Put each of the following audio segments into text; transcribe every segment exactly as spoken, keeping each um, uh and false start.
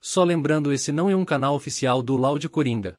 Só lembrando, esse não é um canal oficial do Loud Coringa.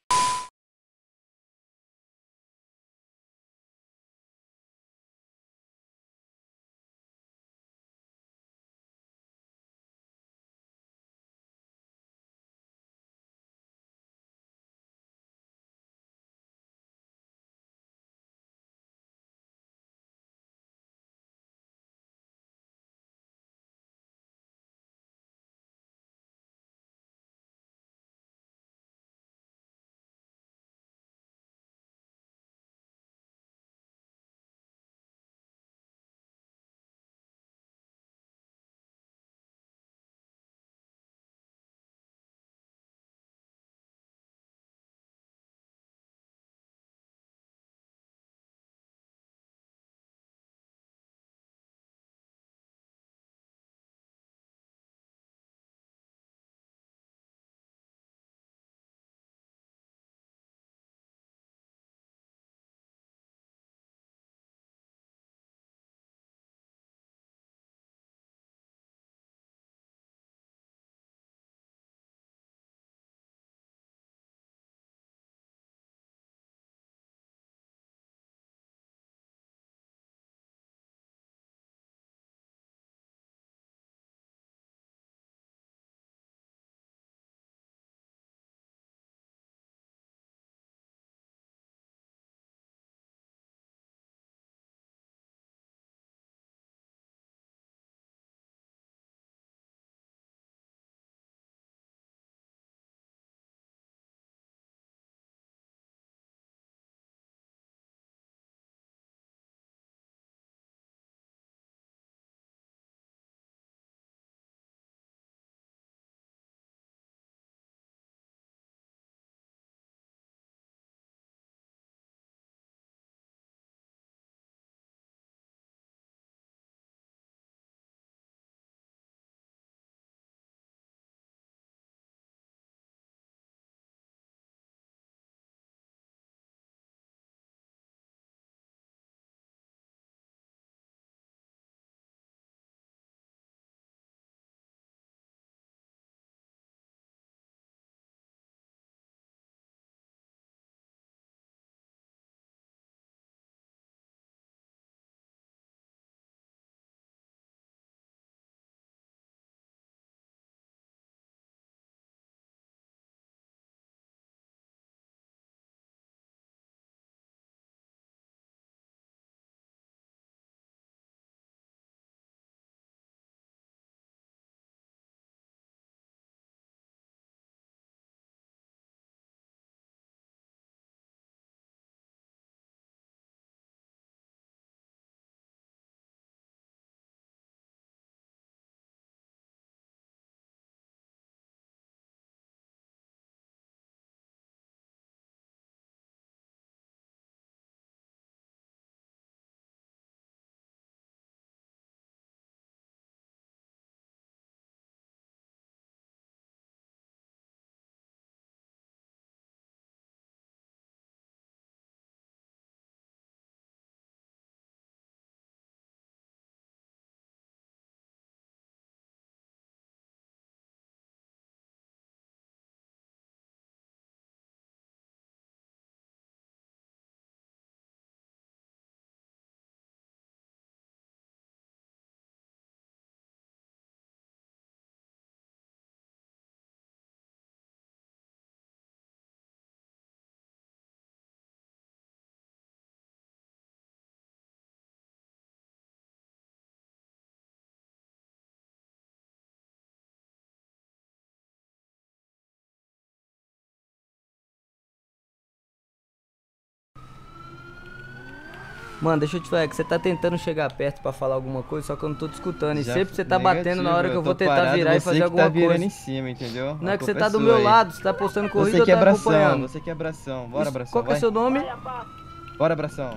Mano, deixa eu te falar, que você tá tentando chegar perto pra falar alguma coisa, só que eu não tô te escutando. E Já sempre você tá negativo, batendo na hora que eu vou tô tentar parado, virar e você fazer que alguma tá virando coisa. em cima, entendeu? Não A é que você culpa tá é do sua meu aí. lado, você tá postando corrida Você ou que é tá abração, acompanhando? você que é abração. Bora, Isso, abração, qual que é vai. seu nome? Bora, abração.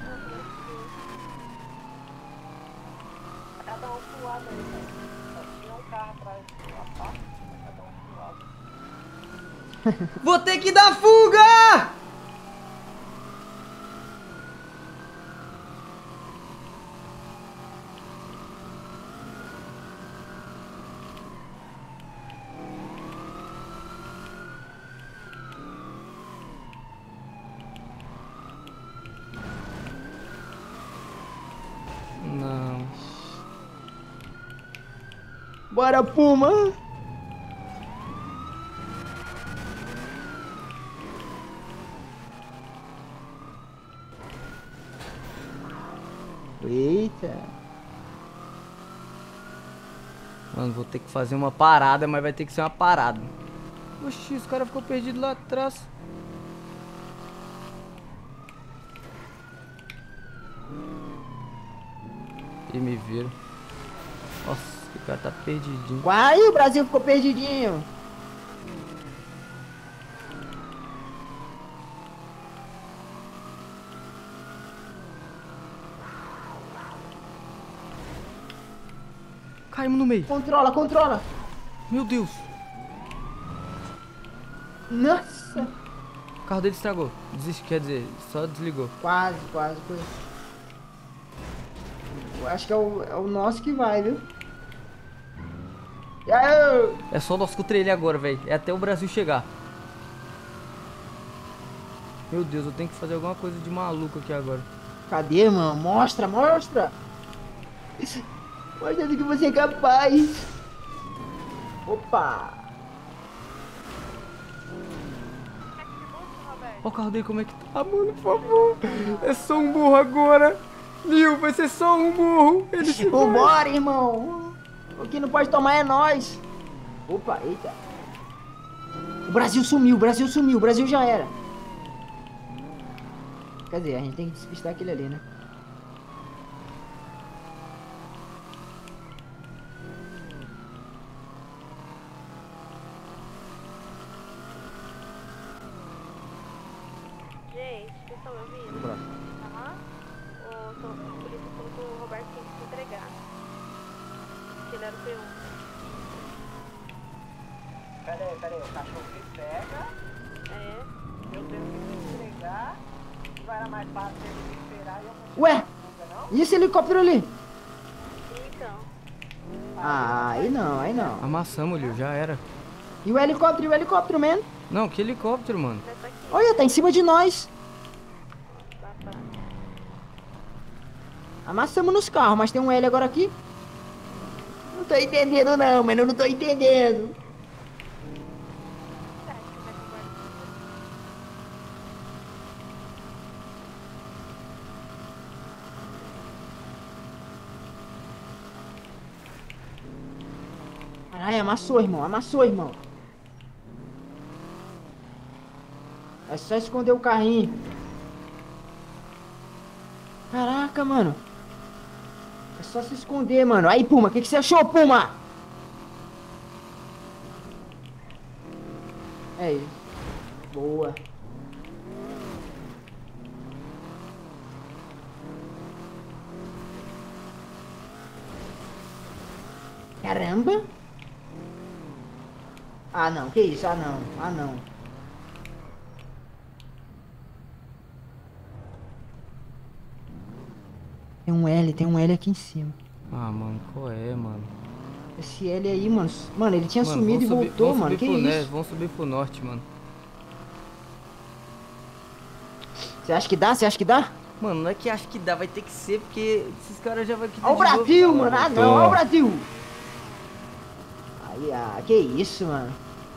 Cada um pro lado aí, né? Tinha um carro atrás da parte, cada um pro lado. Vou ter que dar fuga! Bora, Puma. Eita. Mano, vou ter que fazer uma parada, mas vai ter que ser uma parada. Oxi, os caras ficou perdido lá atrás. E me viram. Nossa, o cara tá perdidinho. Uai, o Brasil ficou perdidinho. Caímos no meio. Controla, controla. Meu Deus. Nossa. O carro dele estragou. Desiste, quer dizer, só desligou. Quase, quase. quase. Eu acho que é o, é o nosso que vai, viu? E aí? É só nós contra ele agora, velho. É até o Brasil chegar. Meu Deus, eu tenho que fazer alguma coisa de maluco aqui agora. Cadê, mano? Mostra, mostra. Mostra do que você é capaz. Opa. Olha o carro dele como é que tá, mano, por favor. É só um burro agora. Viu? Vai ser só um burro. Ele se vai. Vambora, irmão. O que não pode tomar é nós. Opa, eita. O Brasil sumiu, o Brasil sumiu, o Brasil já era. Quer dizer, a gente tem que despistar aquele ali, né? Gente, vocês estão me ouvindo? Aham. O to- a polícia falou que o Roberto tem que se entregar. Que ele era o P um. Pera aí, pera aí, o cachorro me pega, É. eu tenho que me entregar, e vai era mais fácil ele me esperar e eu não Ué, não? e esse helicóptero ali? Então. Ah, aí não, aí não. Amassamos, Liu, já era. E o helicóptero, e o helicóptero, man? Não, que helicóptero, mano. Vai tá aqui. Olha, tá em cima de nós. Tá, tá. Amassamos nos carros, mas tem um L agora aqui. Não tô entendendo não, mano, eu não tô entendendo. Tá, acho que vai acabar aqui. Caralho, amassou, irmão, amassou, irmão. É só esconder o carrinho. Caraca, mano. É só se esconder, mano. Aí, Puma, o que, que você achou, Puma? É isso. Boa. Caramba. Ah, não. Que isso? Ah, não. Ah, não. Tem um L, tem um L aqui em cima. Ah, mano, qual é, mano? Esse L aí, mano. Mano, ele tinha Mano, sumido e vamos subir- voltou, vamos mano. subir Que pro isso? ne- Vamos subir pro norte, mano. Você acha que dá? Você acha que dá? Mano, não é que acho que dá, vai ter que ser, porque esses caras já vai quitar Ó o de novo. Brasil, mano. Ah, não. Tô. Ó o Brasil. Aí, ah, que isso, mano.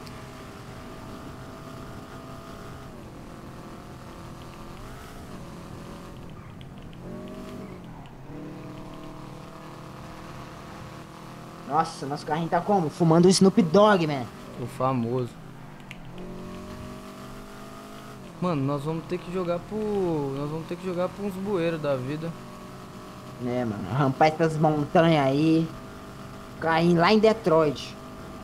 Nossa, nosso carrinho tá como? Fumando o Snoop Dogg, man. O famoso. Mano, nós vamos ter que jogar pro... Nós vamos ter que jogar pra uns bueiros da vida. Né, mano? Rampar essas montanhas aí. Carrinho lá em Detroit.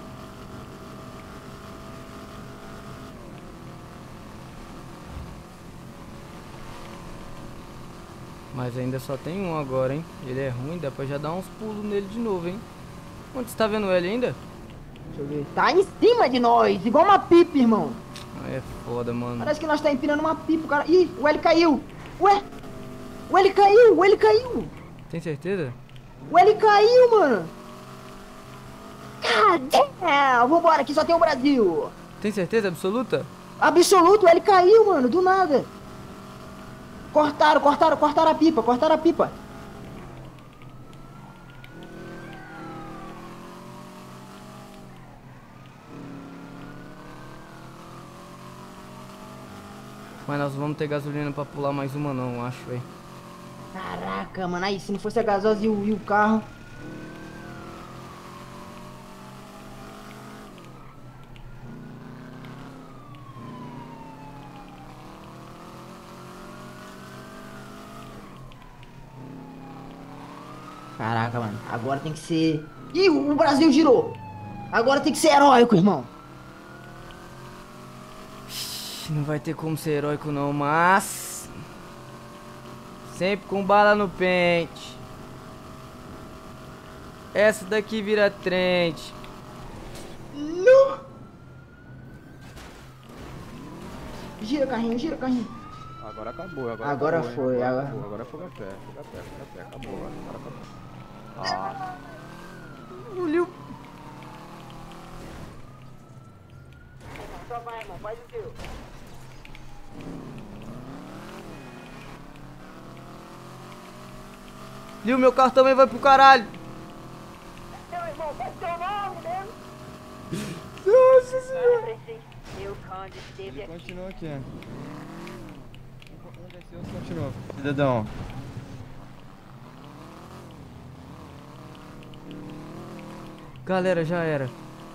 Mas ainda só tem um agora, hein? Ele é ruim, dá pra já dar uns pulos nele de novo, hein? Onde você tá vendo ele ainda? Deixa eu ver. Tá em cima de nós, igual uma pipa, irmão. Ah, é foda, mano. Parece que nós tá empinando uma pipa, o cara. Ih, o L caiu. Ué? O L caiu, o L caiu. Tem certeza? O L caiu, mano. Cadê? Vambora, aqui só tem o Brasil. Tem certeza absoluta? Absoluto, o L caiu, mano, do nada. Cortaram, cortaram, cortaram a pipa, cortaram a pipa. Mas nós vamos ter gasolina pra pular mais uma não, acho, velho. Caraca, mano. Aí, se não fosse a gasosa e o, e o carro... Caraca, mano. Agora tem que ser... Ih, o Brasil girou. Agora tem que ser heróico, irmão. Não vai ter como ser heróico não, mas... Sempre com bala no pente. Essa daqui vira trente. Não. Gira, carrinho, gira, carrinho. Agora acabou, agora, Agora acabou, foi, hein? agora, agora- acabou, agora fogo a pé, fogo a pé, fogo a pé, acabou, agora, agora acabou. Ah, Olha. Só vai, irmão, faz o teu. Liu, meu carro também vai pro caralho. Meu irmão, qual é o seu nome mesmo? Nossa senhora. Meu Conde esteve aqui. Continua aqui. Um desceu, outro continua. Cidadão. Galera, já era.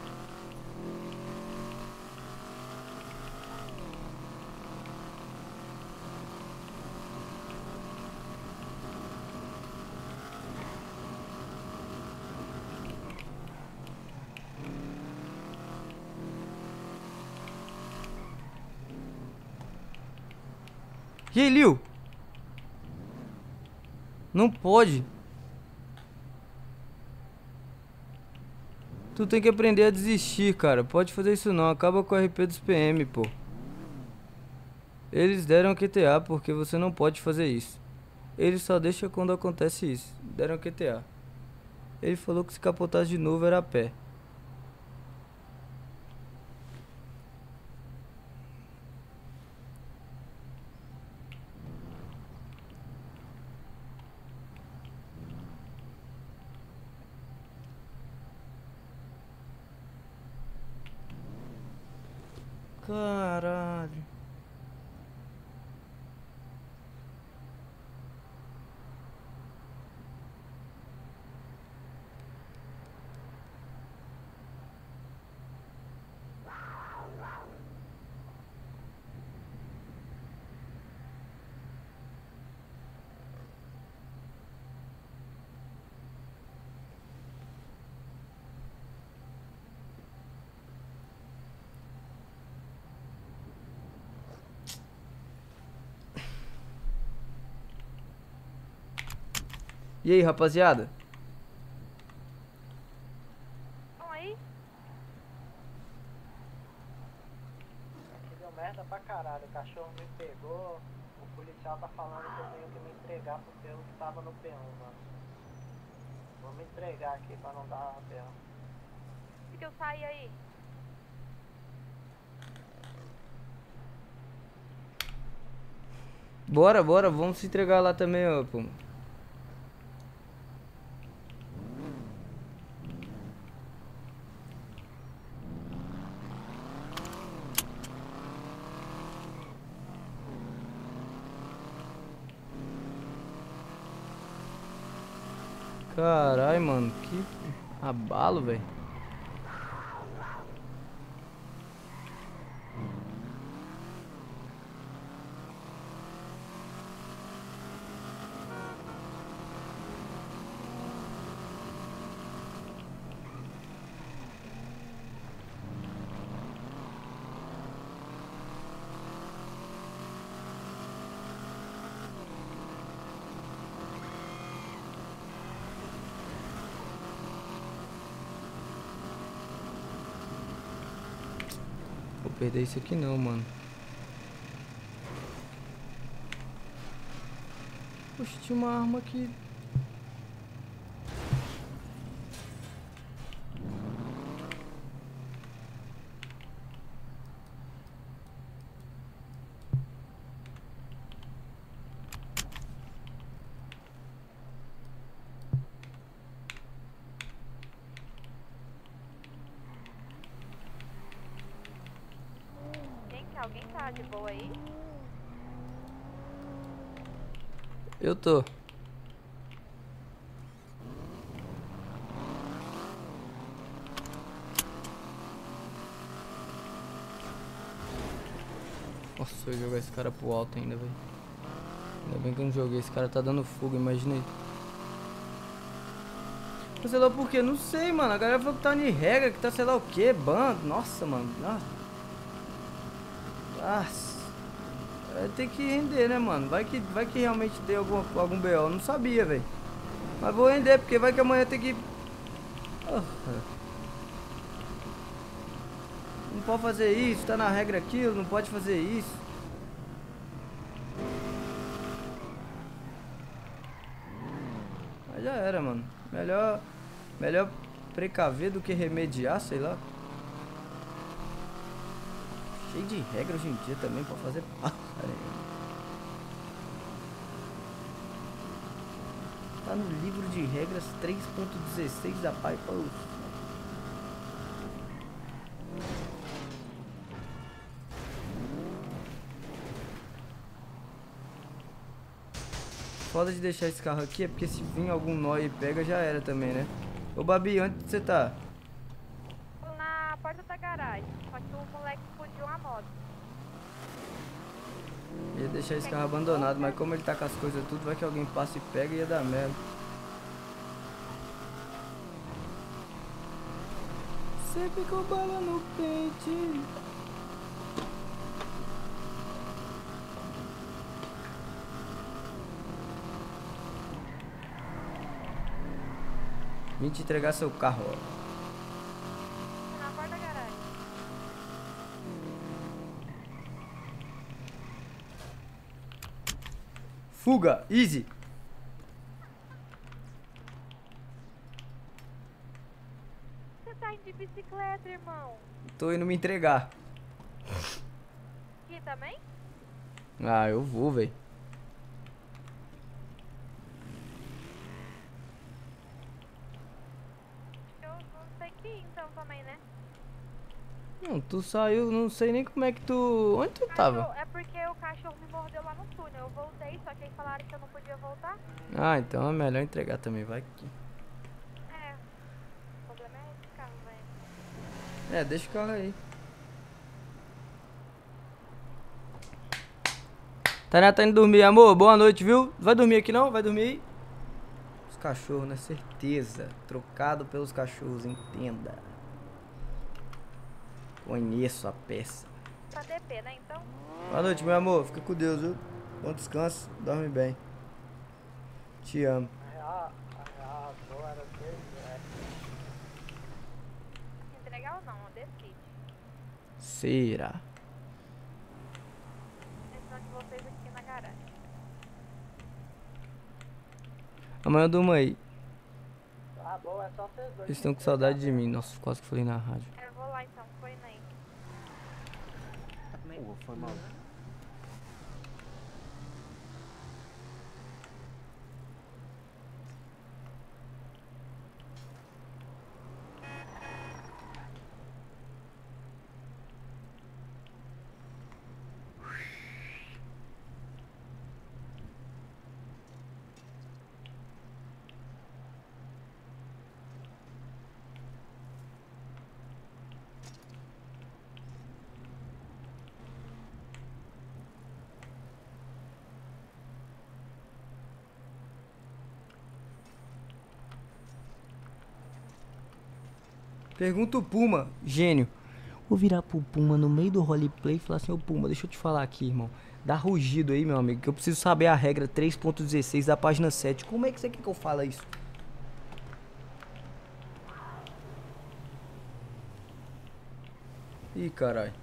E aí, Liu? Não pode. Tu tem que aprender a desistir, cara. Pode fazer isso não. Acaba com o R P dos P M, pô. Eles deram Q T A porque você não pode fazer isso. Ele só deixa quando acontece isso. Deram Q T A. Ele falou que se capotasse de novo era a pé. Caralho. E aí, rapaziada? Oi? Aqui deu merda pra caralho. O cachorro me pegou. O policial tá falando que eu tenho que me entregar porque eu tava no P um, mano. Vou me entregar aqui pra não dar P um. Por que eu saí aí? Bora, bora, vamos se entregar lá também, ó, pô. Caralho, mano, que abalo, velho. Vou perder isso aqui não, mano. Poxa, tinha uma arma aqui. Gente, alguém tá de boa aí? Eu tô. Nossa, eu ia jogar esse cara pro alto ainda, velho. Ainda bem que eu não joguei. Esse cara tá dando fuga, imagina aí. Sei lá por quê? Não sei, mano. A galera falou que tá de regra, que tá sei lá o que, bando. Nossa, mano. Nossa. Nossa. Vai ter que render, né, mano? Vai que, vai que realmente tem algum, algum B O. Não sabia, velho. Mas vou render, porque vai que amanhã tem que... Oh. Não pode fazer isso, tá na regra aquilo, não pode fazer isso. Mas já era, mano. Melhor, melhor precaver do que remediar, sei lá. Cheio de regra hoje em dia também pra fazer porcaria. Tá no livro de regras três ponto dezesseis da Piper. Foda de deixar esse carro aqui é porque se vir algum nó e pega já era também, né? Ô Babi, onde você tá? Na porta da garagem, só que o moleque fugiu a moto. Ia deixar esse carro abandonado, mas como ele tá com as coisas tudo, vai que alguém passa e pega e ia dar merda. Sempre com bala no pente. Vim te entregar seu carro, ó. Na porta da garagem. Fuga, easy. Você tá indo de bicicleta, irmão? Tô indo me entregar. Aqui também? Ah, eu vou, velho. Eu não sei que ir então também, né? Não, tu saiu, não sei nem como é que tu... Onde tu tava? Cachorro- É porque o cachorro me mordeu lá no túnel. Eu voltei, só que aí falaram que eu não podia voltar. Ah, então é melhor entregar também, vai que... É. O problema é esse carro, velho. É, deixa o carro aí. Tainá tá indo dormir, amor. Boa noite, viu? Vai dormir aqui não? Vai dormir aí? Os cachorros, né? Certeza. Trocado pelos cachorros, entenda. Conheço a peça. Pra D P, né, então? Boa noite, meu amor. Fica com Deus, viu? Bom descanso. Dorme bem. Te amo. A real, a real, boa era dois, é. Entregar ou não? Decide. Será? Decisão de vocês aqui na garagem. Amanhã eu durmo aí. Tá bom, é só vocês dois. Eles estão com saudade de mim. Nossa, quase que falei na rádio. Eu vou lá então, foi nem. Pô, foi mal. Pergunta o Puma, gênio. Vou virar pro Puma no meio do roleplay e falar assim, ô Puma, deixa eu te falar aqui, irmão. Dá rugido aí, meu amigo, que eu preciso saber a regra três ponto dezesseis da página sete. Como é que você quer que eu fale isso? Ih, caralho.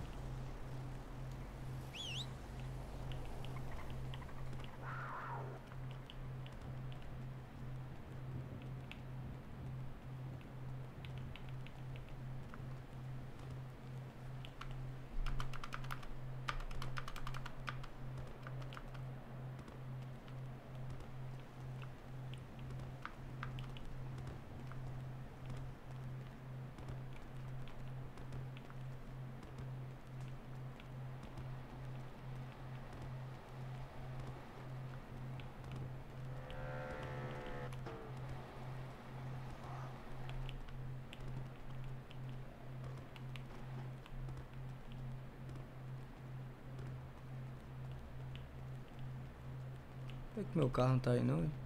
Por que meu carro não tá aí não, hein?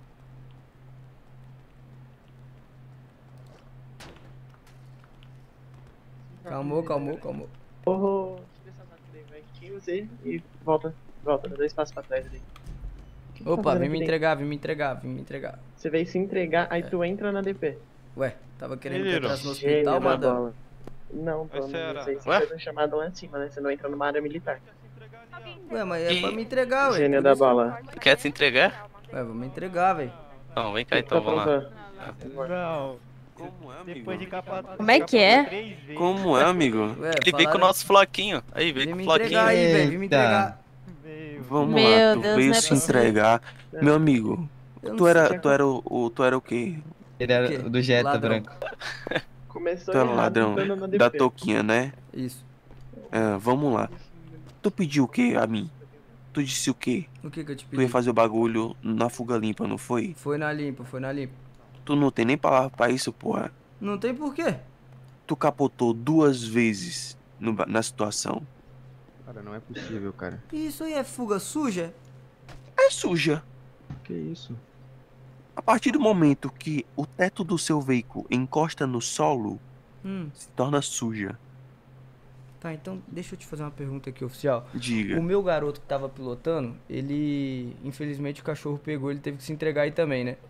Calmou, calmou, calmou. Oh, quinze e volta, volta, dá dois passos pra trás ali. Que que tá Opa, fazendo vem aqui me dentro? entregar, vem me entregar, vem me entregar. Você veio se entregar, aí tu entra na D P. Ué, tava querendo que eu Menino. entrasse no Gênio hospital, da madame? bola. Não, pô, Oi, senhora. não sei se Ué? fez um chamado lá em cima, né? Você não entra numa área militar. Ué, mas é pra me entregar, ué. Gênio por da isso- bola. Quer se entregar? Ué, vou me entregar, velho. Não, vem cá então, Tá vamos lá. pronto. Não. Como é, amigo? Depois de capa... Como é que é? três vezes. Como é, amigo? Ué, Ele veio com o falaram- nosso floquinho. Aí, veio Vem com me o floquinho. entregar aí, velho. Vem me Eita. entregar. Meu. Vamos Meu lá, tu Deus, veio não é se possível. entregar. Meu amigo, Eu não tu sei. era, tu era o, o- tu era o quê? Ele O era quê? do Jetta Ladrão. branco. Começou Tu era o errado, ladrão entrando na da D P. touquinha, né? Isso. Ah, vamos lá. Tu pediu o quê a mim? Tu disse o quê? O que que eu te Tu ia pedi? fazer o bagulho na fuga limpa, não foi? Foi na limpa, foi na limpa. Tu não tem nem palavra pra isso, porra. Não tem porquê. Tu capotou duas vezes no ba- na situação. Cara, não é possível, cara. Isso aí é fuga suja? É suja. Que isso? A partir do momento que o teto do seu veículo encosta no solo, Hum, se torna suja. tá, então deixa eu te fazer uma pergunta aqui, oficial. Diga. O meu garoto que tava pilotando, ele... Infelizmente o cachorro pegou, ele teve que se entregar aí também, né?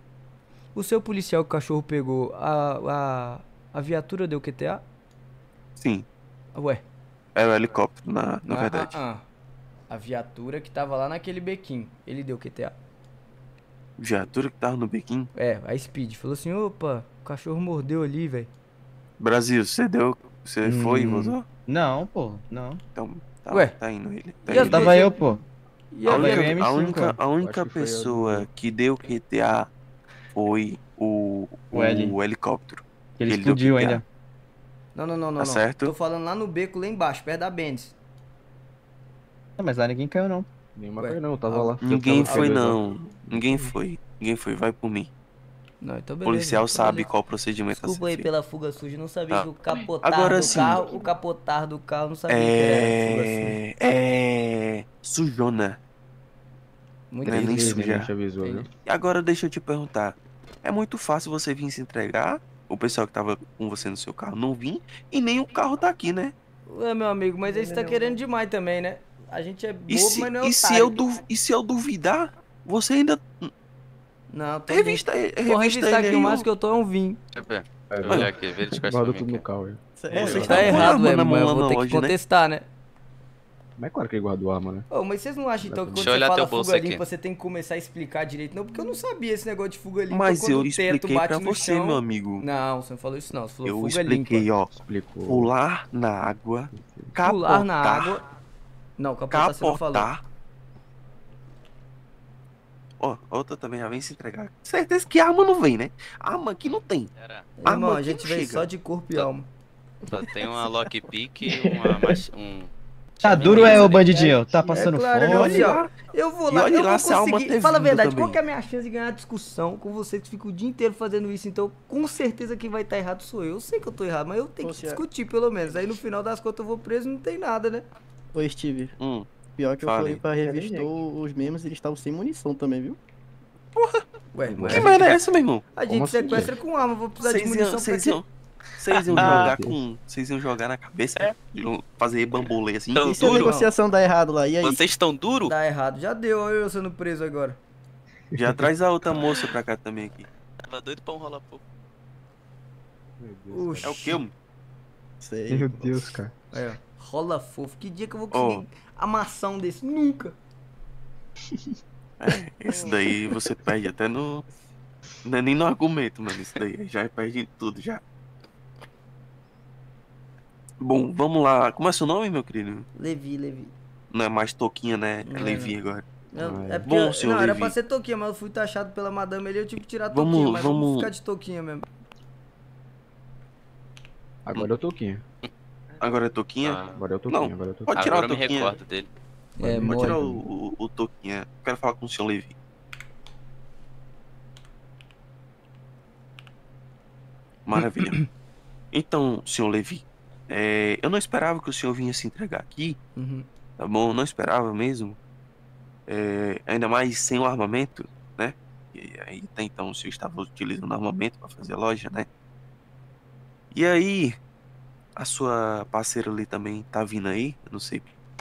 O seu policial que o cachorro pegou, a, a, a viatura deu Q T A? Sim, Ué. era o helicóptero, na, na ah, verdade. ah, ah. A viatura que tava lá naquele bequinho, ele deu Q T A. Viatura que tava no bequim. É, a Speed falou assim, opa, o cachorro mordeu ali, velho. Brasil, você deu. Você foi e Hum. voltou? Não, pô, não. Então, tá, Ué. tá indo ele. Tá E as indo. Tava eu, pô. E A a, Tava eu única, e M a cinco, única, a única Acho que foi a pessoa do- que deu Q T A foi o, O L. o helicóptero. Ele Ele deu explodiu Q T A. ainda. Não, não, não, não, Tá não. certo? Tô falando lá no beco, lá embaixo, perto da Benz. Não, mas lá ninguém caiu, não. Nenhuma Ué. coisa não, eu tava Ah, lá. Ninguém Eu tava foi, com dois, não. Ninguém foi. Ninguém foi. Vai por mim. Não, então O beleza. policial então sabe beleza. qual procedimento a ser Desculpa aí feito. pela fuga suja, não sabia Tá. que o capotar Agora do sim. carro, o capotar do carro, não sabia que era fuga suja. É. É. Sujona. Muito Não é nem bem. suja. Ninguém te avisou, viu? E agora deixa eu te perguntar. É muito fácil você vir se entregar. O pessoal que tava com você no seu carro não vir. E nem o carro tá aqui, né? Ué, meu amigo, mas aí você tá querendo demais também, né? A gente é bobo, E se, mas não é e se, otário. eu, du- e se eu duvidar, você ainda. Não, tô Revista, Vou revista revistar ele aqui, aí. o mais que eu tô é um vinho. Deixa eu ver. É, Deixa eu olhar aqui, vê de costas guarda pra tudo mim no aqui. carro, velho. É, você tá tá com errado, arma ué, na mas mão eu lá vou não ter que hoje, né? contestar, né? Mas é claro que ele guardou a arma, né? Ô, mas vocês não acham então que quando Deixa eu você olhar fala teu bolso fuga aqui. limpa, você tem que começar a explicar direito? Não, porque eu não sabia esse negócio de fuga limpa Mas quando eu o teto expliquei bate pra no você, chão. meu amigo. Não, você não falou isso não, você falou Eu fuga expliquei, limpa. ó. Explicou. Pular na água. Capotar. Pular na água. Não, capotar você não falou. Capotar. Ó, outra também já vem se entregar. Certeza que arma não vem, né? Arma aqui não tem. Pera, Irmão, arma a aqui gente não veio chega. só de corpo e alma. só tem uma lockpick e uma mach... um... Tá duro é, ô bandidinho? Tá passando É claro, fome? olha, ó, eu vou E lá, olha eu lá vou se a alma conseguir. ter Fala a vindo verdade, também. qual que é a minha chance de ganhar discussão com vocês que ficam o dia inteiro fazendo isso? Então, com certeza quem vai estar errado sou eu. Eu sei que eu tô errado, mas eu tenho que Você é- discutir pelo menos. Aí no final das contas eu vou preso e não tem nada, né? Ô, Steve, Hum, pior que eu Fala falei aí. pra revistou os memes, eles estavam sem munição também, viu? Ué, mas que a merda é gente, essa, meu irmão? a gente Como assim, sequestra com arma, vou precisar de Vocês munição iam, pra vocês quê? iam, vocês iam Ah, jogar Deus. com. Vocês iam jogar na cabeça? Iam fazer bambolê assim? Então, E se a duro? negociação dá errado lá, e aí? Vocês estão duro? Dá errado, já deu, olha eu sendo preso agora. Já traz a outra moça pra cá também aqui. Tava doido pra um rola pouco. Meu Deus, Oxi. É o quê, mano? Sei. cara. Meu Deus, cara. Aí, ó, rola fofo. Que dia que eu vou conseguir amassar um desse? Nunca. É, esse daí você perde até no. Não é nem no argumento, mano. Isso daí já perde em tudo já. Bom, vamos lá. Como é seu nome, meu querido? Levi, Levi. Não é mais Toquinha, né? É Não, Levi agora. Não, Ah, é é. porque, Bom, senhor não, era Levi. pra ser toquinha, mas eu fui taxado pela madame ali, eu tive que tirar Vamos- toquinha, mas vamos vamos- ficar de toquinha mesmo. Agora eu tô aqui. Agora é Toquinha? Ah, Agora eu tô Não, aqui. Agora eu tô pode aqui. tirar agora o eu me Toquinha. recordo dele. É, Pode mole. tirar o, o, o Toquinha. Quero falar com o senhor Levi. Maravilha. Então, senhor Levi, é, eu não esperava que o senhor vinha se entregar aqui, Uhum. tá bom? Eu não esperava mesmo. É, ainda mais sem o armamento, né? E aí até então o senhor estava utilizando armamento para fazer a loja, né? E aí, a sua parceira ali também tá vindo aí? Eu não sei.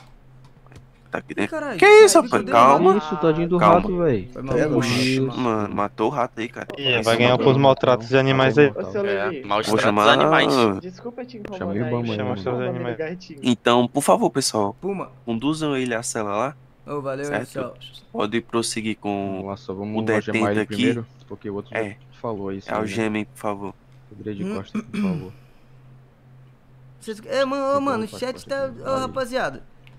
Tá aqui dentro. caralho, Que isso, aí, rapaz? cadê? Calma. Isso, tadinho do Calma. rato, velho. Foi mal, Oxi, mal, mal. mano, matou o rato aí, cara. Ih, vai ganhar por maus-tratos de animais aí. É, Vou maus tratos chamar. animais. Desculpa te incomodar Chamei o aí, Bama aí, chama mano. só os Chama animais os gatinho. Então, por favor, pessoal, Puma. conduzam ele à cela lá, Ô, valeu, certo? oficial. Pode prosseguir Vamos com lá, só o vamos algemar detento ele aqui. primeiro, porque o outro É. já falou isso. É, algemem, por favor. Eu virei de Hum. costas, por favor. Vocês... É, mano, ô, mano, o chat tá... Ô, rapaziada.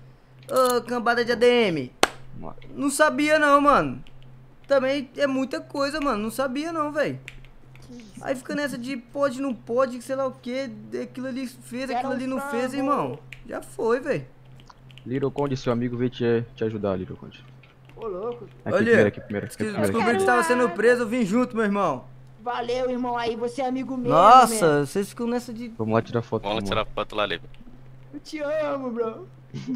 Ô, cambada de A D M. Vamos lá. Não sabia não, mano. Também é muita coisa, mano. Não sabia não, velho. Aí fica nessa de pode, não pode, sei lá o que. Aquilo ali fez, aquilo ali não fez, irmão. Já foi, velho. Little Conde, seu amigo veio te, te ajudar, Little Conde. Ô, louco. Aqui Olha, primeiro, aqui primeiro. Aqui Descobri primeiro. descobri que você tava sendo preso, eu vim junto, meu irmão. Valeu, irmão. Aí você é amigo meu. Nossa, vocês ficam nessa de... Vamos lá tirar foto. Vamos lá vamos tirar foto lá, Levi. Eu te amo, bro.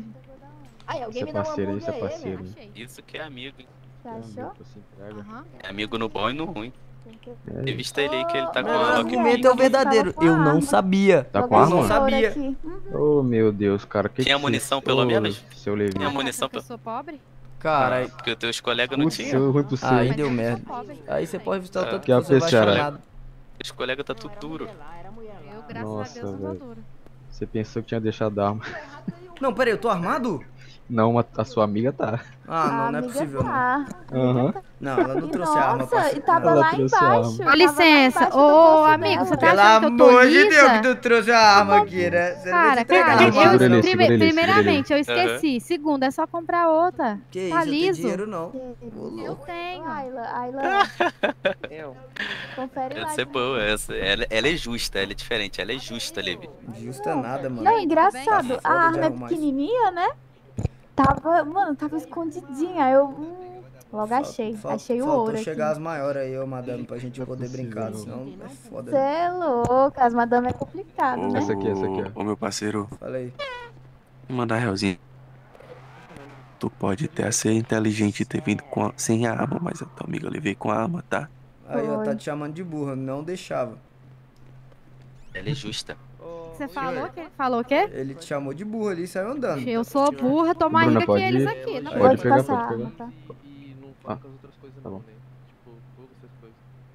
Aí, alguém Isso me é dá um parceiro, isso é hambúrguer aí, parceiro. né? hein? Isso que é amigo, hein? Você achou? Você entrega. Aham. É amigo no bom e no ruim. É, Revista ele aí que ele tá O com melhor a Loki. argumento é o verdadeiro. Eu não sabia. Tá com Eu arma? não sabia. Aqui. Oh, meu Deus, cara. Que Tinha que munição, você- pelo Ô, menos? Seu Levi. Tinha munição, Eu sou pobre? Caralho. porque os teus colegas não Putz, tinham. seu ruim pro seu. Aí hein? deu eu sou merda. pobre. Aí você pode visitar o É. tanto Que que você vai apesar, achar nada. Os colegas tá tudo duro. Eu, graças Nossa, a Deus, não tô velho. duro. Você pensou que tinha deixado a arma. Não, pera aí, eu tô armado? Não, a, a sua amiga tá. Ah, não, A não é amiga possível, não. tá. Aham. Não, ela não trouxe a arma. Nossa, parceiro. e tava Não. Ela lá trouxe a embaixo. arma. Tava Com licença, lá embaixo ô, do bolso amigo, dela. você tá Pelo achando que eu tô amor de Deus que lisa? tu trouxe a arma aqui, né? Você não vai Cara, se entregar cara, na eu, Segura mão, ele, não. segura prime- ele, segura ele. primeiramente, eu esqueci. Segunda, é só comprar outra. Que isso, Tá eu tenho liso? dinheiro não. Eu louco. tenho. Ayla, Ayla, Eu. confere lá. Essa é de boa, essa. Ela, ela é justa, ela é diferente, ela é justa, Levi. Justa nada, mano. Não, engraçado, Tá a foda de arma é arrumar isso. pequenininha, né? Tava, mano, tava escondidinha. Eu hum, logo achei, Fal- achei o faltou ouro aqui. chegar as maiores aí, ô madame, pra gente Não é poder possível. brincar, senão é foda. Cê é louco, as madame é complicado, Ô, né? Essa aqui, essa aqui, ó. Ô, meu parceiro, Fala aí. me mandar realzinho. Tu pode até ser inteligente e ter vindo com a- sem a arma, mas a tua amiga levei com a arma, tá? Aí, ó, Foi. tá te chamando de burra, não deixava. Ela é justa. Você falou que falou o quê? Ele te chamou de burra ali e saiu andando. Eu sou burra, tô mais Bruna, rica que pode eles ir? aqui. Não Pode Vou pode te pegar, passar a pode arma, pegar. tá? E não fala com as outras coisas não, né? Tipo, todas essas coisas.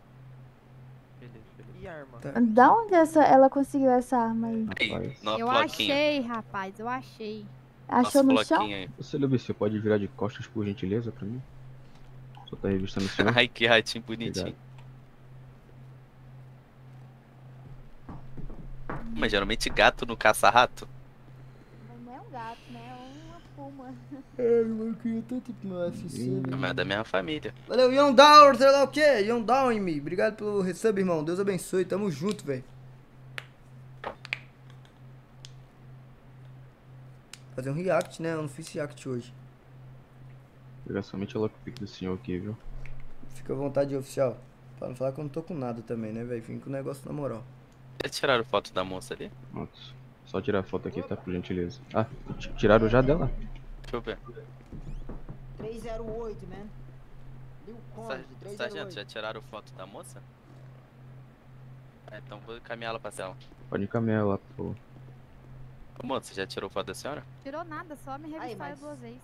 Beleza, beleza. E arma? Tá. Da onde essa, ela conseguiu essa arma aí? Aí, Rapaz. na Eu plaquinha. achei, rapaz, eu achei. Achou Nossa no chão? plaquinha aí. Você, Levi, você pode virar de costas por gentileza pra mim? Só tá revistando o senhor. Ai, que ratinho bonitinho. Obrigado. Mas geralmente gato não caça rato. Mas não é um gato, né? É uma puma. Ai, mano, eu queria tanto ir pro meu U F C. Mas é da mesma família. Valeu, Young Down, sei lá o quê? Young Down em mim. Obrigado pelo resub, irmão. Deus abençoe. Tamo junto, velho. Fazer um react, né? Eu não fiz react hoje. Pegar somente a lockpick do senhor aqui, viu? Fica à vontade, oficial. Pra não falar que eu não tô com nada também, né, velho? Vim com o negócio na moral. Já tiraram foto da moça ali? Pronto. Só tirar a foto aqui, tá? Por gentileza. Ah, t- tiraram já dela? Deixa eu ver. três zero oito, man. Lil Conde, Sar- três zero Sargento, oito. já tiraram foto da moça? Ah, então vou encaminhar ela pra cela. Pode encaminhar lá, pô. Ô, moça, já tirou foto da senhora? Tirou nada, só me revistaram mas- duas vezes.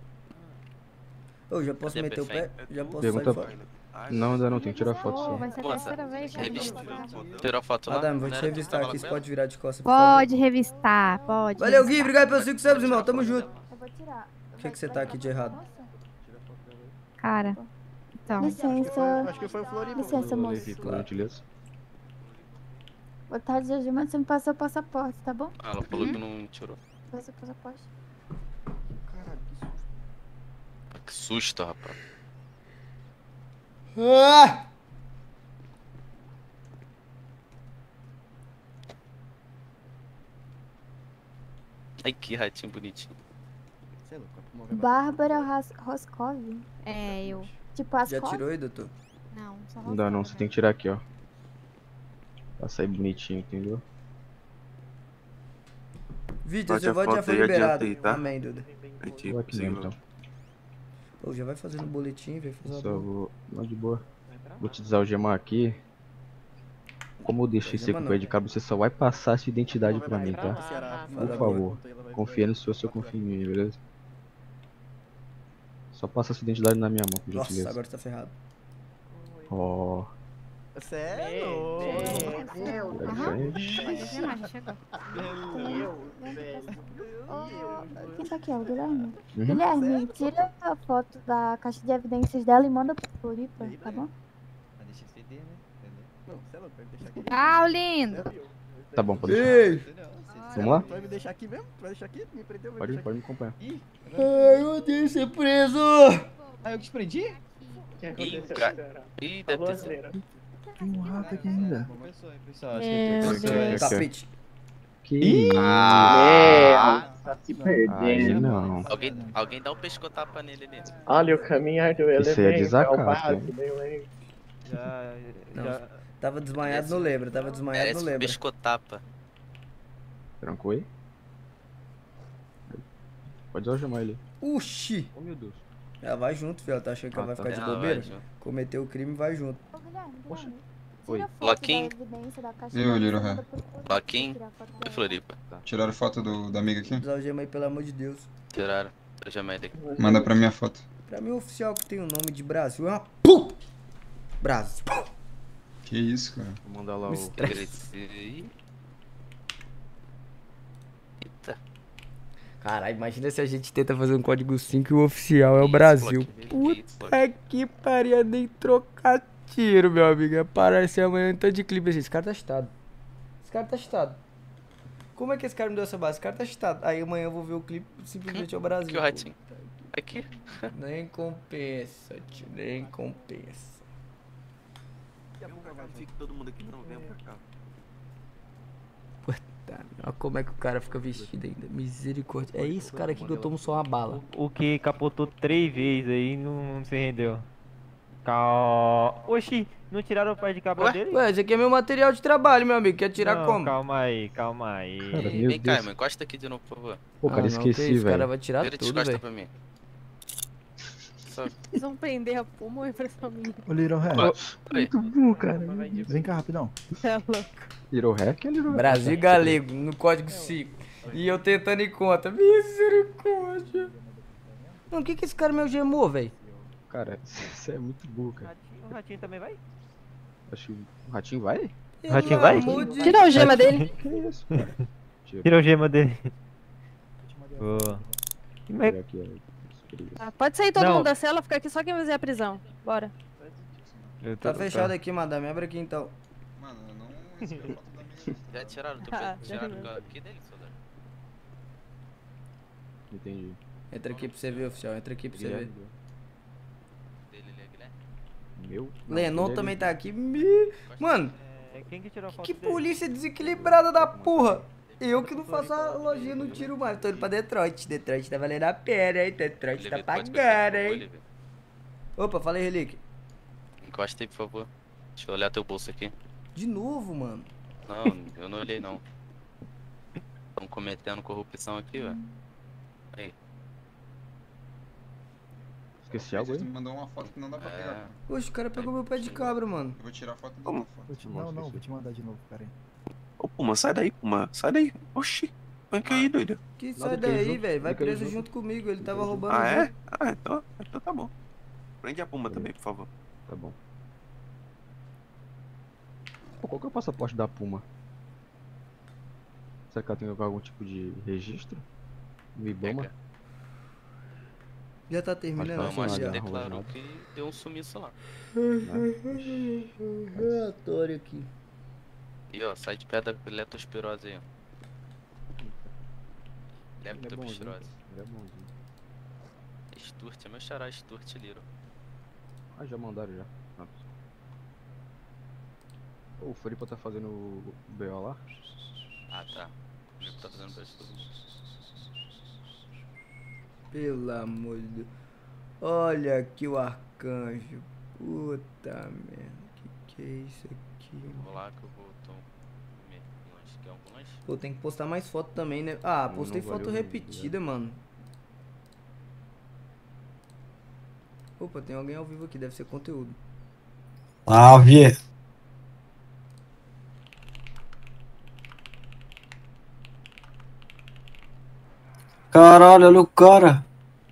Ô, já posso Cadê meter o pé? perfeito? Já posso Pergunta- sair fora? Não, ainda não, tem que tirar foto Oh, só. vai ser a Moça, terceira vez que eu revista. vou Tirou foto lá? Madame, vou Não te era que revistar tava aqui. lá Você com pode virar de costas, por favor? Pode revistar, pode. Valeu, Gui. revistar. Obrigado pelos cinco subs, irmão. Tamo junto. Eu vou tirar. O que que você tá aqui de errado? Cara, então. Licença. Acho que foi o Floripa. Licença, Ô, moço. Levi, por gentileza. Boa tarde, Jorge, mas você me passou o passaporte, tá bom? Ah, ela falou que não tirou. Passa o passaporte. Caralho, que susto. Que susto, rapaz. Ah! Ai, que ratinho bonitinho. Sei lá, como mover mais. Bárbara Ros Roscov. É, eu. Tipo, as Já tirou aí, doutor? Não, só Não dá não, você tem que tirar aqui, ó. Pra sair bonitinho, entendeu? Vitor, Bate seu a voto já foto foi aí, liberado. adianta aí, tá? Amém, Duda. É tipo, Vou aqui mesmo, assim, então. Ô, já vai fazendo boletim, vai fazer Só uma vou. Não, de boa. Vou te desalgemar aqui. Como eu deixei você com o pé de cabo, você só vai passar a sua identidade pra mim, tá? Por favor. Confia no senhor se eu confio em mim, beleza? Só passa a sua identidade na minha mão, por Nossa, gentileza. agora tá ferrado. Ó. Você é louco. Pode chamar, já chegou. Ô, quem tá aqui? É o Guilherme? Uhum. Guilherme, tira a foto da caixa de evidências dela e manda pro Floripa, tá bom? Deixa eu entender, né? Não, você é louco, vai me deixar aqui. Tchau, lindo. Tá bom, pode Ei! deixar. Vamos lá? Tu vai me deixar aqui mesmo? Tu vai deixar aqui? Me prendeu? vai Pode ir, deixar pode me acompanhar. Ih, Ai, eu odeio ser preso! Ah, eu que te prendi? Ih, cara. Ih, deve ter sido. Tem um rato aqui ainda. Meu Tapete. Que Ah, Tá se Aí perdendo. não. alguém, alguém dá um pescotapa nele ali. Olha o caminhar do Isso aí é desacato, hein? Já, Não, já... tava desmaiado, não lembro. Tava desmaiado, não Merece um lembro. pescotapa. Trancou aí? Pode algemar ele. Uxi! Oh, meu Deus. Ela vai junto, filho. Ela tá achando que ela Ah, vai tá. ficar de Ela vai bobeira? junto. Cometeu o crime, vai junto. Ô, Guilherme, Poxa. Guilherme, Oi. tira a foto Loquinho. da evidência da caixa Eu, de Liro evidências, Ré. manda pro Floripa, Loquinho tirar a foto e dela. Floripa. Tiraram foto do, da amiga aqui? Desalgema aí, pelo amor de Deus. Tiraram. Eu já mandei. Manda pra minha foto. Pra mim, o oficial que tem o nome de Brasil é uma puta! Brasil. Que isso, cara? Vou mandar lá Me o. estressa. Ih. Eita. Caralho, imagina se a gente tenta fazer um código cinco e o oficial é o Brasil. Puta que pariu, nem trocar tiro, meu amigo. Ia parecer amanhã em tanto de clipe assim. Esse cara tá chutado. Esse cara tá chutado. Como é que esse cara me deu essa base? Esse cara tá chutado. Aí amanhã eu vou ver o clipe simplesmente é o Brasil. Que o ratinho. Aqui. Nem compensa, tio. Nem compensa. Fica todo mundo aqui, não, vem pra cá. Puta, olha como é que o cara fica vestido ainda. Misericórdia. É isso, cara, aqui que eu tomo só uma bala. O que capotou três vezes aí não, não se rendeu. Cal... Oxi, não tiraram o pé de cabra dele? Ué, esse aqui é meu material de trabalho, meu amigo. Quer tirar Não, como? Calma aí, calma aí. Cara, Ei, meu vem cá, Deus. irmão. Encosta aqui de novo, por favor. Pô, cara, Ah, não, que esqueci, isso, o cara velho. vai tirar Vira de tudo, costa velho. pra mim. Só... Vocês vão prender a Puma ou é impressão minha? Ô, Little Ré. Oi. Muito bom, cara. Vem cá, rapidão. É louco. Little Hack é Little Hack. Brasil e Galego, no código cinco. E eu tentando ir contra. Misericórdia. Mano, o que que esse cara me algemou, velho? Cara, você é muito burro, cara. O ratinho também vai? Acho que o ratinho vai? O ratinho vai? Tira a gema dele. Que isso, cara? Tira o gema dele. Boa. Vou pegar aqui, ó. Ah, pode sair todo Não. mundo da cela, ficar aqui só quem vai fazer a prisão. Bora. Eu Tá tô- fechado aqui, madame. Abre aqui então. Mano, eu não recebi a foto da minha. Já tiraram o teu Ah, pé? já Tiraram vi. aqui dele, soldado? Entendi. Entra aqui pra você ver, oficial. Entra aqui pra você ver. Guilherme. Dele, ele é Guilherme. Meu? Não, Lenon Guilherme. também tá aqui. Me- Mano, É, quem que tirou a foto que dele? polícia desequilibrada da porra. Eu que não faço a lojinha, não tiro mais. Tô indo pra Detroit. Detroit tá valendo a pena, hein? Detroit tá Oliver, pode pagando, crescer, hein? Oliver. Opa, fala aí, Relíquia. Encosta aí, por favor. Deixa eu olhar teu bolso aqui. De novo, mano. Não, eu não olhei não. Estão cometendo corrupção aqui, velho. Aí. Esqueci algo Você aí? me mandou uma foto que não dá pra pegar. É. cara. Poxa, o cara pegou meu pé de cabra, mano. Eu vou tirar a foto da minha foto. Vou te- Não, não, vou te mandar de novo, cara. Ô, Puma, sai daí, Puma. Sai daí. Oxi. Põe aqui aí, doido. Que Nada, sai que ele daí, junto, velho. Vai fica aí preso junto. junto comigo. Ele tava roubando. Ah, junto. é? Ah, então, então tá bom. Prende a Puma também, por favor. Tá bom. Pô, qual que é o passaporte da Puma? Será que ela tem algum tipo de registro? No Ibama? Já tá terminando, Não, mas já. ele declarou que deu um sumiço lá. Relatório aqui. E ó, sai de perto da leptospirose aí, ó. Ele é bonzinho, Leptospirose. ele é bonzinho. Sturt, é meu xará Sturt, Liro. Ah, já mandaram já. Ah. Ô, o Floripa tá fazendo o B O lá? Ah, tá. O Liro tá fazendo pra isso tudo. Pelo amor de Deus. Olha aqui o arcanjo. Puta merda. Que que é isso aqui? Vou lá que eu vou tom- comer lanche. Quer algum lanche? Pô, tem que postar mais foto também, né? Ah, Não, postei não foto valeu, repetida, mano. Opa, tem alguém ao vivo aqui, deve ser conteúdo. Salve! Caralho, olha o cara.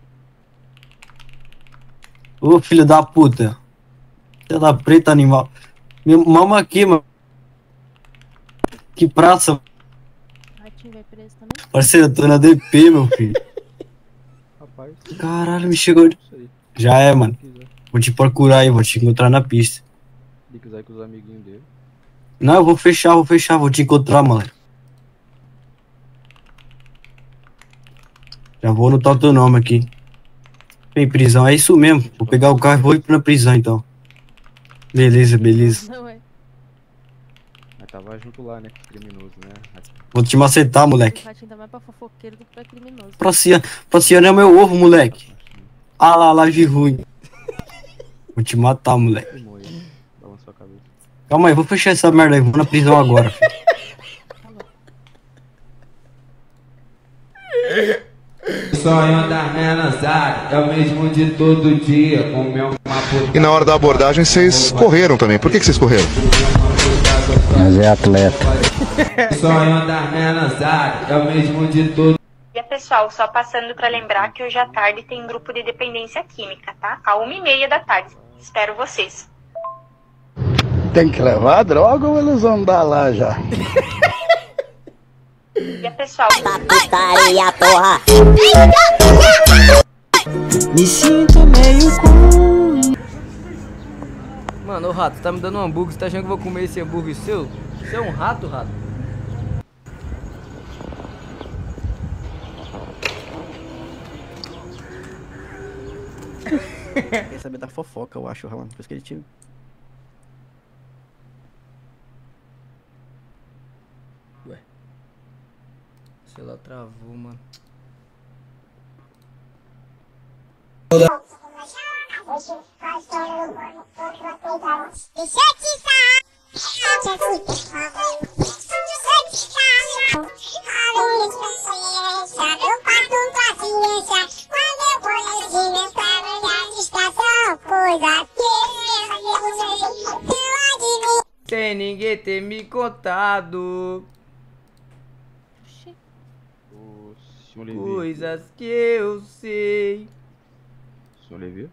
Ô filho da puta. Filho da preta animal. Meu, mama aqui, mano. Que praça. Vai preso também? Parceiro, eu tô na D P, meu filho. Rapaz. Caralho, me chegou. Já é, mano. Vou te procurar aí, vou te encontrar na pista. Se quiser ir com os amiguinhos dele. Não, eu vou fechar, vou fechar, vou te encontrar, mano. Já vou anotar o teu nome aqui. Tem prisão, é isso mesmo. Vou pegar o carro e vou ir pra prisão, então. Beleza, beleza. Não é. Mas tava junto lá, né? Criminoso, né? Vou te macetar, moleque. O ratinho tá mais pra fofoqueiro do que pra criminoso. Praciano, Praciano é meu ovo, moleque. Ah lá, live ruim. Vou te matar, moleque. Balançou a cabeça. Calma aí, vou fechar essa merda aí. Vou na prisão agora, filho. Sonho das melançadas é o mesmo de todo dia. Comer uma puta. E na hora da abordagem vocês correram também. Por que, que vocês correram? Mas é atleta. Sonho das melançadas é o mesmo de todo. E pessoal, só passando para lembrar que hoje à tarde tem grupo de dependência química, tá? A uma e meia da tarde. Espero vocês. Tem que levar a droga ou eles vão dar lá já? E pessoal, putaria, porra! Me sinto meio com... Mano, ô rato, tá me dando um hambúrguer, você tá achando que eu vou comer esse hambúrguer seu? Você é um rato, rato? Quer saber da fofoca, eu acho, Ralan. Por isso que ele te... Ué. Sei lá, travou, mano. Sem ninguém ter me contado O senhor Levi. coisas que eu sei. O senhor Levi?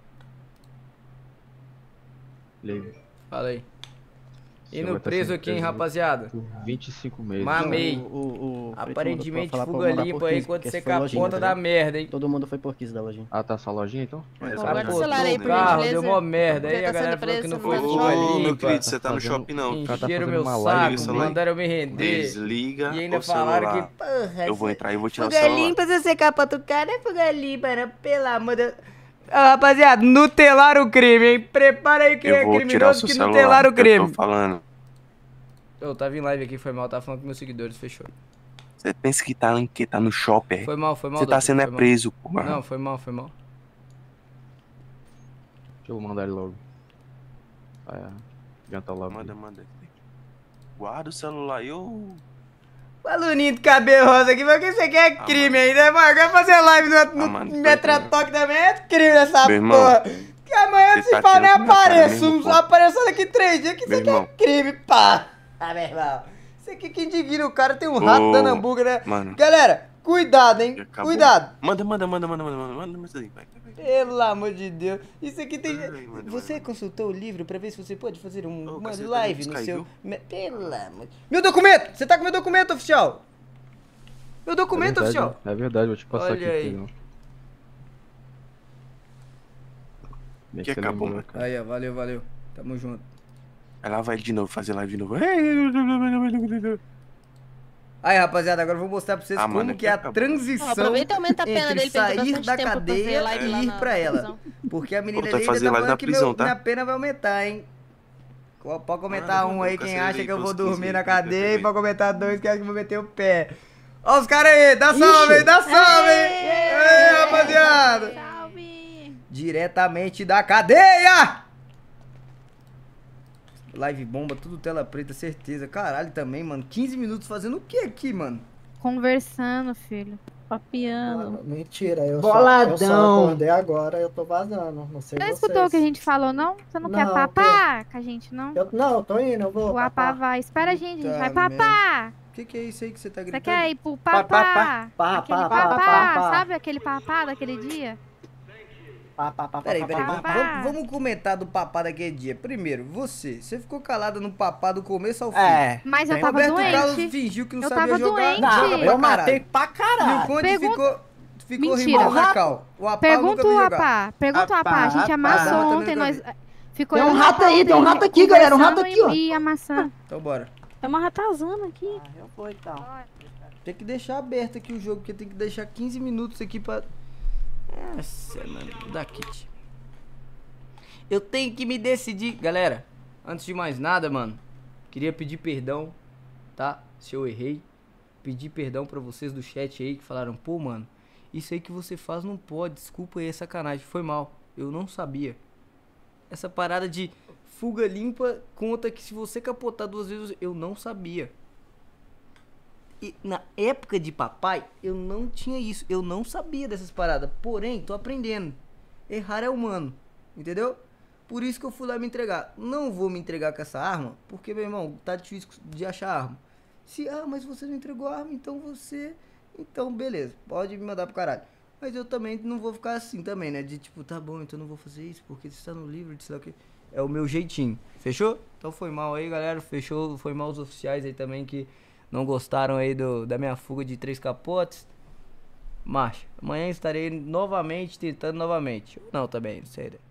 Levi. Fala aí. O senhor Indo vai tá preso sendo aqui, hein, preso rapaziada? Por vinte e cinco meses. Mamei. O, o, o Aparentemente Preto mandou pra fuga falar pra eu limpa mandar por aí quinze, quando porque você esse foi lojinha, capota tá da ligado? merda, hein? Todo mundo foi por quinze da lojinha. Ah, tá só lojinha então? É, Só guarda o botou celular aí, no por carro, gentileza. deu mó merda. Aí Já a tá galera sendo falou que preso, não não foi vai fuga deixar. Ô, meu limpa. querido, você tá no shopping não. Encheram meu Liga o saco, celular. mandaram eu me render. Desliga E ainda o falaram celular. que, porra, Eu vou entrar e vou tirar o fuga celular. limpa se você capota o cara, é fuga limpa, né? Pelo amor de Deus. Ah, rapaziada, nutelaram o crime, hein? Prepara aí quem Eu é vou tirar o criminoso seu que celular. nutelaram o crime. Eu tô falando. Eu tava em live aqui, foi mal, tava falando com meus seguidores, fechou. Você pensa que tá em que? Tá no shopping? Foi mal, foi mal. Você tá doutor, sendo é foi mal. preso, porra. Não, foi mal, foi mal. Deixa eu mandar ele logo. Vai, adianta logo. Manda, manda. Guarda o celular aí, ô. O aluninho de cabelo rosa aqui, mas o que você quer é crime aí, né, mano? Quer fazer live no, no mano, Metratoque também é crime nessa Meu irmão, porra. Que amanhã você se tá fala nem tirando com a minha cara apareço. mesmo, pô. Apareço daqui três dias que Meu você quer irmão. crime, pá. Ah, meu irmão. Isso aqui que indigna o cara, tem um rato Ô, dando hambúrguer, né? mano. Galera, cuidado, hein? Acabou. Cuidado. Manda, manda, manda, manda, manda, manda, manda, manda aí, vai, vai, vai. Pelo amor de Deus. Isso aqui tem. mano, Você consultou o livro pra ver se você pode fazer um- uma caceta, live não no cai, seu. viu? Me- Pelo amor. Meu documento! Você tá com meu documento, oficial? Meu documento, é verdade, oficial? É verdade, vou te passar Olha aqui. aí. filho. Bem Que você acabou, lembrou, mano. cara. Aí, ó, valeu, valeu. Tamo junto. Aí lá vai ele de novo, fazer live de novo. Aí, rapaziada, agora eu vou mostrar pra vocês Ah, como mano, que é a acabou. transição Ó, aproveita e aumenta a pena entre dele pra ele ter sair bastante da tempo pra fazer cadeia live e lá ir na- pra na ela. prisão. Porque a menina Pô, tá ali ainda fazendo tá live falando na que prisão, meu- tá? minha pena vai aumentar, hein? Pode comentar Manda, um manda, aí eu quem cancelei acha que eu vou pelos dormir quinze na aí, que eu cadeia e cancelei. pode comentar dois que acha que eu vou meter o pé. Ó os caras aí, dá salve aí, dá salve, hein? Ei, rapaziada! Diretamente da cadeia! Live bomba, tudo tela preta, certeza. Caralho também, mano. quinze minutos fazendo o que aqui, mano? Conversando, filho. Papiando. Mentira, eu Boladão. só, eu só acordei agora, eu tô vazando. Não sei Você não vocês. escutou o que a gente falou, não? Você não, quer Não, papar com a gente, não? Eu, não, eu tô indo, eu vou. O Apá vai. Espera a gente, a gente Tá vai papar. O que, que é isso aí que você tá Você gritando? quer ir pro Pá, papá? pá, pá, pá, Aquele pá, papá, pá, pá. sabe aquele papá daquele dia? Pá, pá, pá, Peraí, pá, peraí, pá, vamos, pá. vamos- vamos comentar do papá daquele dia. Primeiro, você, você ficou calada no papá do começo ao fim. É. Mas eu Tem tava Roberto doente. Carlos fingiu que não Eu sabia tava jogar. doente. joga pra Eu caralho. matei pra caralho. E o Conde Pergunta- ficou, ficou Mentira. rimando na cal. O Apá nunca Pergunta viu o jogar. Apá. Pergunta o Apá. A gente Apá, amassou Apá. ontem, nós... Ficou Tem um eu e o rato Apá aí, tem um ontem rato aqui, galera, um rato aqui, ó. E a maçã. Então bora. É uma ratazana aqui. Eu vou então. Tem que deixar aberto aqui o jogo, porque tem que deixar quinze minutos aqui pra... Nossa, mano, dá kit. Eu tenho que me decidir. Galera, antes de mais nada, mano, queria pedir perdão, tá? Se eu errei. Pedir perdão pra vocês do chat aí que falaram, pô, mano, isso aí que você faz não pode, desculpa aí, é sacanagem, foi mal, eu não sabia. Essa parada de fuga limpa conta que se você capotar duas vezes, eu não sabia. E na época de papai, eu não tinha isso, eu não sabia dessas paradas, porém, tô aprendendo. Errar é humano, entendeu? Por isso que eu fui lá me entregar. Não vou me entregar com essa arma, porque, meu irmão, tá difícil de achar arma. Se, ah, mas você não entregou a arma, então você... Então, beleza, pode me mandar pro caralho. Mas eu também não vou ficar assim também, né? De tipo, tá bom, então eu não vou fazer isso, porque isso tá no livro, sei lá o que. É o meu jeitinho, fechou? Então foi mal aí, galera, fechou. Foi mal os oficiais aí também que não gostaram aí do, da minha fuga de três capotes. Marcha, amanhã estarei novamente tentando novamente. Ou não também, não sei.